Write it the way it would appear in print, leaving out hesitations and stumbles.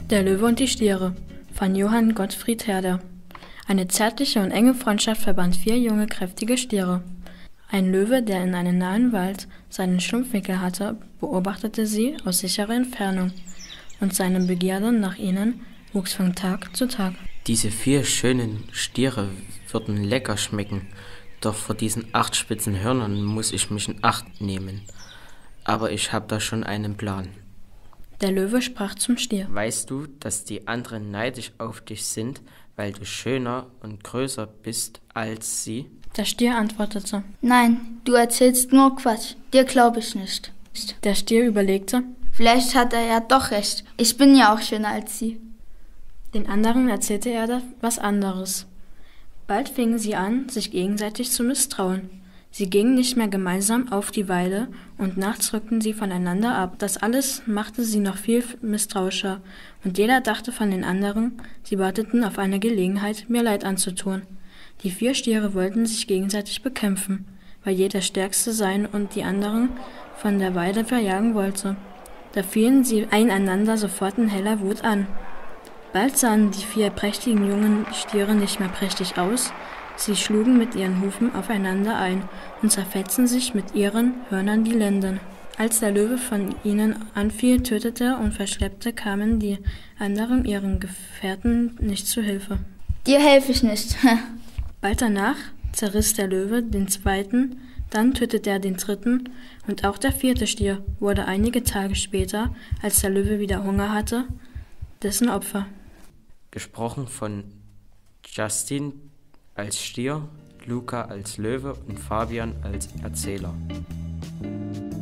Der Löwe und die Stiere von Johann Gottfried Herder. Eine zärtliche und enge Freundschaft verband 4 junge, kräftige Stiere. Ein Löwe, der in einem nahen Wald seinen Schlupfwinkel hatte, beobachtete sie aus sicherer Entfernung, und seine Begierde nach ihnen wuchs von Tag zu Tag. Diese 4 schönen Stiere würden lecker schmecken, doch vor diesen 8 spitzen Hörnern muss ich mich in Acht nehmen. Aber ich habe da schon einen Plan. Der Löwe sprach zum Stier. Weißt du, dass die anderen neidisch auf dich sind, weil du schöner und größer bist als sie? Der Stier antwortete. Nein, du erzählst nur Quatsch. Dir glaube ich nicht. Der Stier überlegte. Vielleicht hat er ja doch recht. Ich bin ja auch schöner als sie. Den anderen erzählte er was anderes. Bald fingen sie an, sich gegenseitig zu misstrauen. Sie gingen nicht mehr gemeinsam auf die Weide und nachts rückten sie voneinander ab. Das alles machte sie noch viel misstrauischer, und jeder dachte von den anderen, sie warteten auf eine Gelegenheit, mir Leid anzutun. Die 4 Stiere wollten sich gegenseitig bekämpfen, weil jeder Stärkste sein und die anderen von der Weide verjagen wollte. Da fielen sie einander sofort in heller Wut an. Bald sahen die 4 prächtigen jungen Stiere nicht mehr prächtig aus. Sie schlugen mit ihren Hufen aufeinander ein und zerfetzten sich mit ihren Hörnern die Lenden. Als der Löwe von ihnen anfiel, tötete und verschleppte, kamen die anderen ihren Gefährten nicht zu Hilfe. Dir helfe ich nicht. Bald danach zerriss der Löwe den 2., dann tötete er den 3. und auch der 4. Stier wurde einige Tage später, als der Löwe wieder Hunger hatte, dessen Opfer. Gesprochen von Justin als Stier, Luca als Löwe und Fabian als Erzähler.